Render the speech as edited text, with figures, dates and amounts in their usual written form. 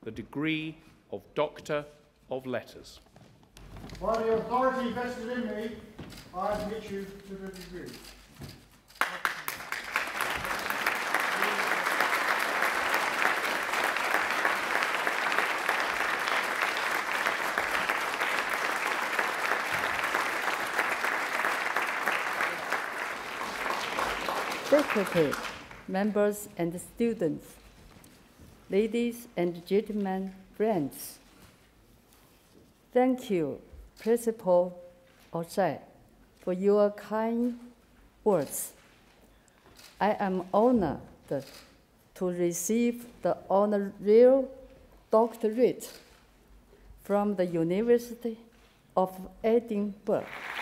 the degree of Doctor of Letters. By the authority vested in me, I admit you to the degree. Faculty, members and students, ladies and gentlemen, friends. Thank you, Principal O'Shea, for your kind words. I am honored to receive the honorary doctorate from the University of Edinburgh.